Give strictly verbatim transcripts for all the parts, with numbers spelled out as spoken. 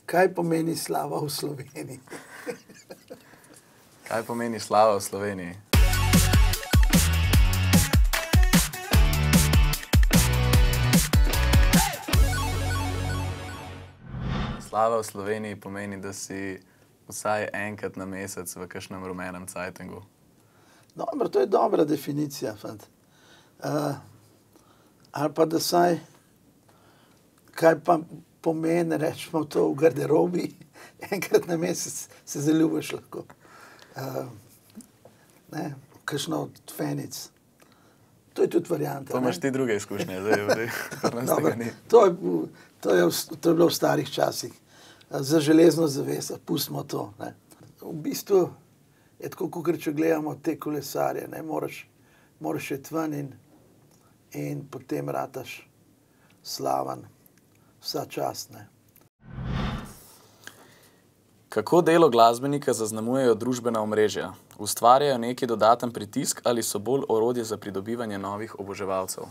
Kaj pomeni slava v Sloveniji? Kaj pomeni slava v Sloveniji? Slava v Sloveniji pomeni, da si vsaj enkrat na mesec v kakšnem rumenem cajtingu. Dobro, to je dobra definicija, fant. Uh, ali pa da saj, kaj pa pomeni, rečemo to v garderobi, enkrat na mesec se zaljubiš lahko. Uh, ne, kakšno od fenic. To je tudi varianta. To imaš ti druge izkušnje, zdaj, zdaj, Dobre, to, je, to, je, to je bilo v starih časih. Za železno zaveso, pustimo to. Ne. V bistvu je tako, kot če gledamo te kolesarje, ne, moraš, moraš iti ven in, in potem rataš slavan. Vsa čast, ne. Kako delo glasbenika zaznamujejo družbena omrežja? Ustvarjajo neki dodaten pritisk ali so bolj orodje za pridobivanje novih oboževalcev?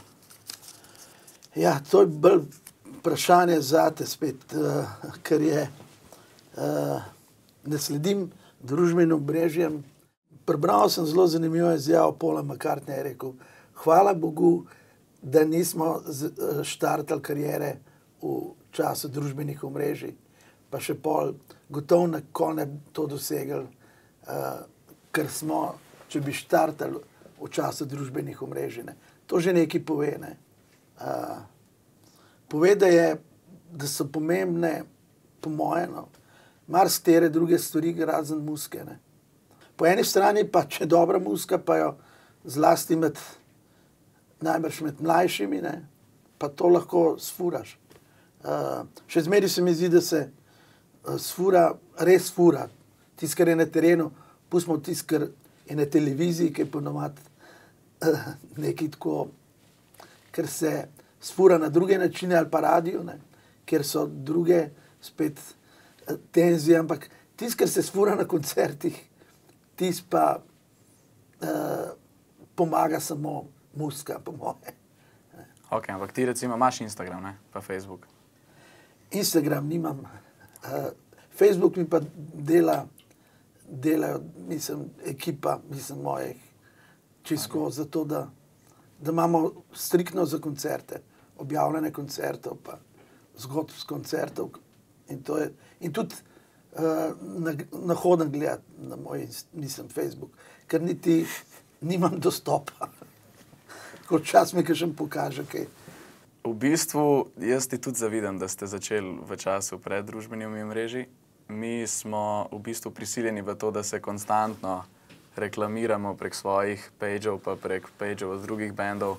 Ja, to je bolj vprašanje zate spet, uh, ker je, uh, ne sledim družbenim omrežjem. Prebral sem zelo zanimivo izjavo Paula McCartneyja, je rekel, hvala Bogu, da nismo štartali kariere v času družbenih omrežij, pa še pol gotovo na konec to dosegli, uh, ker smo, če bi štartali v času družbenih omrežij. Ne. To že nekaj pove. Ne. Uh, pove, da, je, da so pomembne, po moje, no, marsikere druge stvari, razen muzike. Ne. Po eni strani pa, če je dobra muzika, pa jo zlasti med, najbrž med mlajšimi, ne, pa to lahko sfuraš. Uh, še zmeri se mi zdi, da se uh, sfura, res sfura. Tis, kar je na terenu, pustimo tis, kar je na televiziji, ki je ponovadi uh, nekaj tako, ker se sfura na druge načine ali pa radio, ne, ker so druge spet uh, tenzije, ampak tis, kar se sfura na koncertih, tis pa uh, pomaga samo muzika, po moje. Ok, ampak ti recimo imaš Instagram, ne, pa Facebook. Instagram nimam, uh, Facebook mi pa dela, delajo, mislim, ekipa, mislim, mojih čisto, okay. Zato, da, da imamo striktno za koncerte, objavljene koncertov, pa zgodb z koncertov. In, to je, in tudi uh, na, na hoden gledati na moj, mislim, Facebook, ker niti nimam dostopa. Kot čas mi kakšen pokaže, kaj. V bistvu, jaz ti tudi zavidam, da ste začeli v času pred družbenimi omrežji. Mi smo v bistvu prisiljeni v to, da se konstantno reklamiramo prek svojih pageov, pa prek pageov od drugih bendov.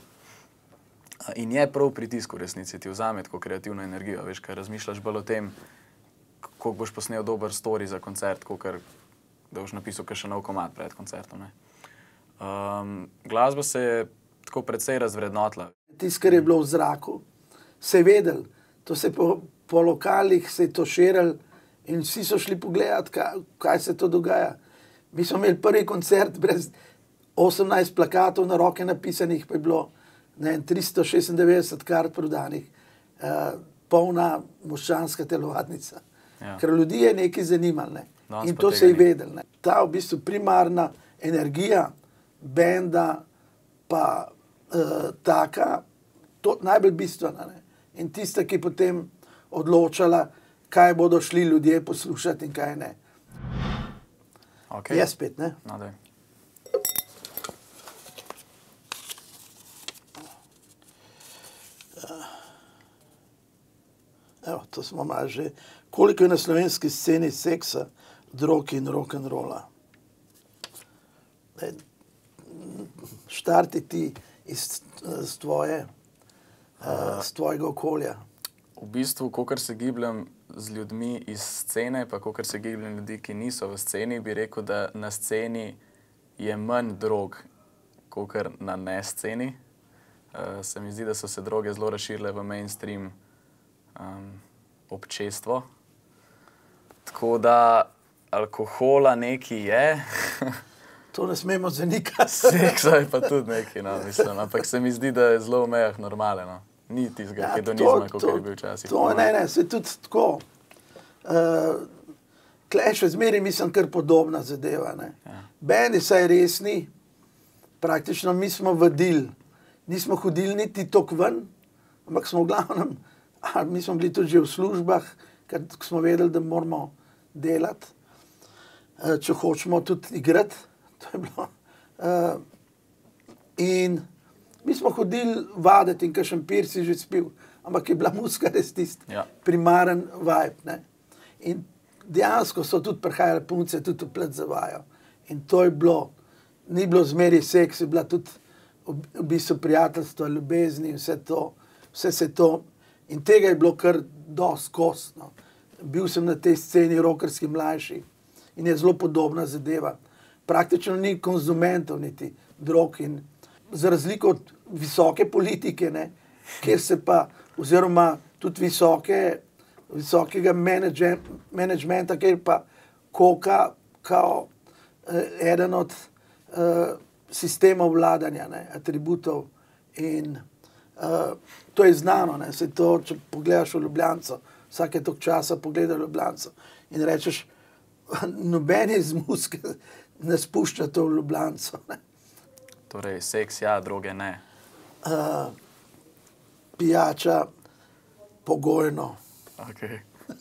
In je prav pritisk v resnici, ti vzame tako kreativno energijo, veš, ker razmišljaš bolj o tem, koliko boš posnel dober story za koncert, koliko da boš napisal še nov komad pred koncertom. Ne. Um, glasba se je tako precej razvrednotila. Tisto, kar je bilo v zraku, se je vedel. To se po, po lokalih se je to širilo in vsi so šli pogledati, kaj, kaj se to dogaja. Mi smo imeli prvi koncert brez osemnajst plakatov na roke napisanih, pa je bilo ne, tristo šestindevetdeset kart prodanih, uh, polna moščanska telovadnica. Ja. Ker ljudi je nekaj zanimalo. Ne. In to se je vedel. Ne. Ta v bistvu primarna energija benda pa Uh, taka, to najbolj bistvena. Ne? In tista, ki potem odločala, kaj bodo šli ljudje poslušati in kaj ne. Okay. Je spet, ne? No, daj. Evo, to smo malo že. Koliko je na slovenski sceni seksa, drog in rock'n'rolla? Štarti ti iz z tvoje, uh, z tvojega okolja. V bistvu, kakor se gibljem z ljudmi iz scene, pa kakor se gibljem ljudi, ki niso v sceni, bi rekel, da na sceni je manj drog, kakor na ne-sceni. Uh, se mi zdi, da so se droge zelo razširile v mainstream um, občestvo. Tako da alkohola nekaj je. To ne smemo zanikati. Seksa je pa tudi nekaj, no, mislim. Ampak se mi zdi, da je zelo v mejah normale, no. Ni tistega ja, hedonizma, kot je bil včasih. To ne, ne, se tudi tako. Uh, Tle še zmeraj mislim, kar podobna zadeva. Ja. Bendi saj resni, praktično mi smo vadili, nismo hodili niti tok ven, ampak smo v glavnem, mi smo bili tudi že v službah, ker smo vedeli, da moramo delati, uh, če hočemo tudi igrati. To je bilo. Uh, in mi smo hodili vaditi in kakšen pir si že spil, ampak je bila muzika res tisti ja. primaren vibe. Ne? In dejansko so tudi prihajale punce, tudi v plet zavajo. In to je bilo, ni bilo zmeri seks, je bila tudi v bistvu prijateljstvo, ljubezni in vse to, vse se to. In tega je bilo kar dosti kostno. Bil sem na tej sceni rockerski mlajši in je zelo podobna zadeva. Praktično ni konzumentov niti drog in za razliko od visoke politike, ne, kjer se pa, oziroma tudi visoke, visokega menedžmenta, kjer pa koka kao eh, eden od eh, sistemov vladanja, ne, atributov in eh, to je znano, ne, se to, če pogledaš v Ljubljanco, vsake tok časa pogleda Ljubljanco in rečeš, noben iz muzike ne spušča to v Ljubljanco, ne. Torej, seks ja, droge ne. Uh, pijača pogojno. Okay.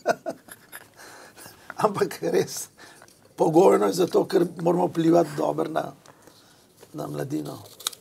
Ampak res pogojno je zato, ker moramo vplivati dobro na, na mladino.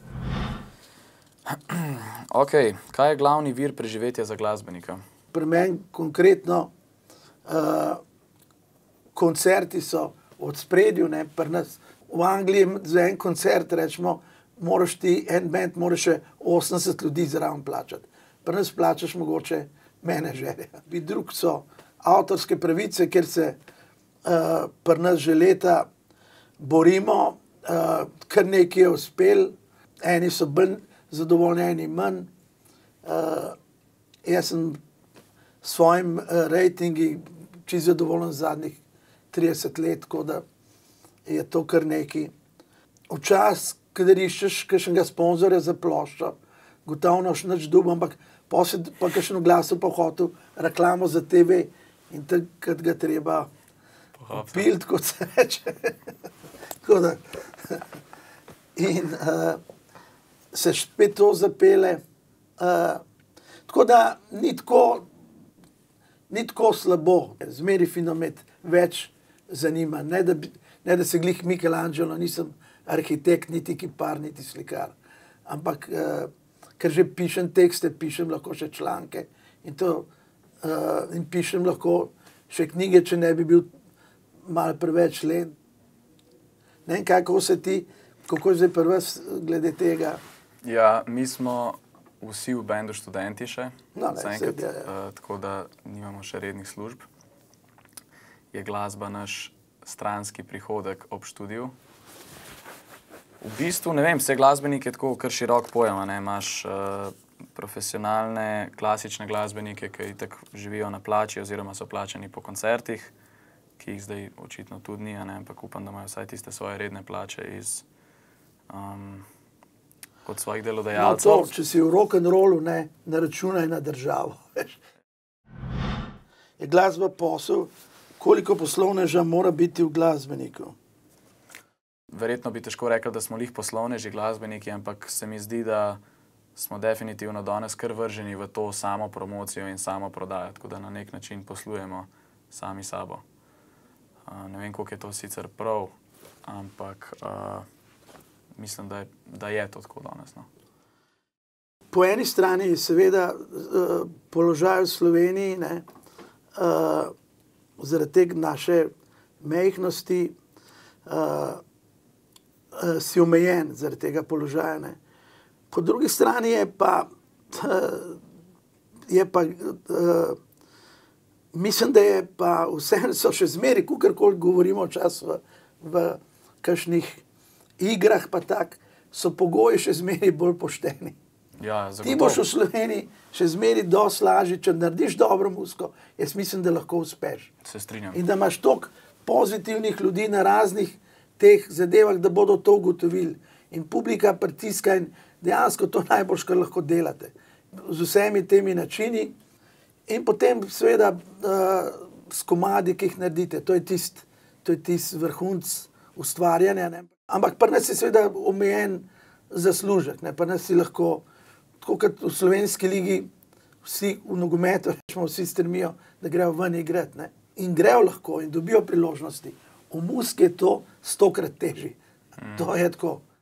Ok, kaj je glavni vir preživetja za glasbenika? Pri meni konkretno uh, koncerti so od spredju, ne, pri nas v Angliji za en koncert rečemo, moraš ti, en band, moraš še osemdeset ljudi zraven plačati. Pri nas plačaš mogoče menedžerja. Bi drug so avtorske pravice, ker se uh, pri nas že leta borimo, uh, kar nekaj je uspel, eni so bolj zadovoljni, eni manj. Uh, jaz sem s svojim uh, rejtingi čisto zadovoljen zadnjih trideset let, tako da je to kar nekaj. Včasih, kadar iščeš kakšnega sponzorja za ploščo, gotovo noš nič dub, ampak posebej pa kakšen glasu pa hotel reklamo za te ve in takrat ga treba pilt, kot se reče. Tako da. In uh, se spet to zapele. Uh, tako da ni tako, ni tako slabo. Zmeri finomet več zanima. Ne da, bi, ne, da se glih Michelangelo, nisem arhitekt, niti kipar, niti slikar. Ampak, uh, ker že pišem tekste, pišem lahko še članke in, to, uh, in pišem lahko še knjige, če ne bi bil malo preveč len. Ne vem, kako se ti, kako je zdaj pri vas glede tega? Ja, mi smo vsi v bendu študenti še, no, ne, zaenkrat, ja, ja. uh, tako da nimamo še rednih služb. Je glasba naš stranski prihodek ob študiju. V bistvu, ne vem, vse glasbenike je tako kar širok pojem, ne, imaš uh, profesionalne, klasične glasbenike, ki itak živijo na plači oziroma so plačani po koncertih, ki jih zdaj očitno tudi ni, ne, ampak upam, da imajo vsaj tiste svoje redne plače iz, um, od svojih delodajalcev. No, to, če si v rock'n'rollu, ne, ne računaj na državo. Je glasba posel, koliko poslovneža mora biti v glasbeniku? Verjetno bi težko rekel, da smo lih poslovneži glasbeniki, ampak se mi zdi, da smo definitivno danes kar vrženi v to samo promocijo in samo prodajo, tako da na nek način poslujemo sami sabo. Uh, ne vem, koliko je to sicer prav, ampak uh, mislim, da je, da je to tako danes. No. Po eni strani je seveda uh, položaj v Sloveniji, ne, uh, zaradi tega naše majhnosti, uh, uh, si omejen zaradi tega položaja. Ne. Po drugi strani je pa, uh, je pa uh, mislim, da je pa vse so še zmeri, kakorkoli govorimo čas v, v kakšnih igrah, pa tak, so pogoji še zmeri bolj pošteni. Ja, ti boš v Sloveniji še zmeri dosti lažje, če narediš dobro muziko, jaz mislim, da lahko uspeš. Se strinjam. In da imaš toliko pozitivnih ljudi na raznih teh zadevah, da bodo to ugotovili. In publika pritiska in dejansko to najbolj, kar lahko delate. Z vsemi temi načini. In potem seveda uh, s komadi, ki jih naredite, to je tisti tist vrhunc ustvarjanja. Ne? Ampak pri nas je seveda omejen zaslužek, ne? Pri nas si lahko, tako kot v slovenski ligi, vsi v nogometu, rečemo, vsi strmijo, da grejo ven igrati, ne? In grejo lahko in dobijo priložnosti. V Muski je to stokrat težji. To je tako.